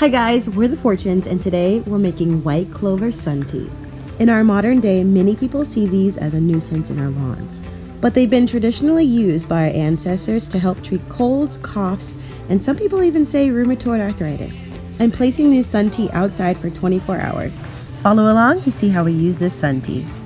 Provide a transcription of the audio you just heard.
Hi guys, we're the Fortunes and today we're making white clover sun tea. In our modern day, many people see these as a nuisance in our lawns, but they've been traditionally used by our ancestors to help treat colds, coughs, and some people even say rheumatoid arthritis. I'm placing this sun tea outside for 24 hours. Follow along to see how we use this sun tea.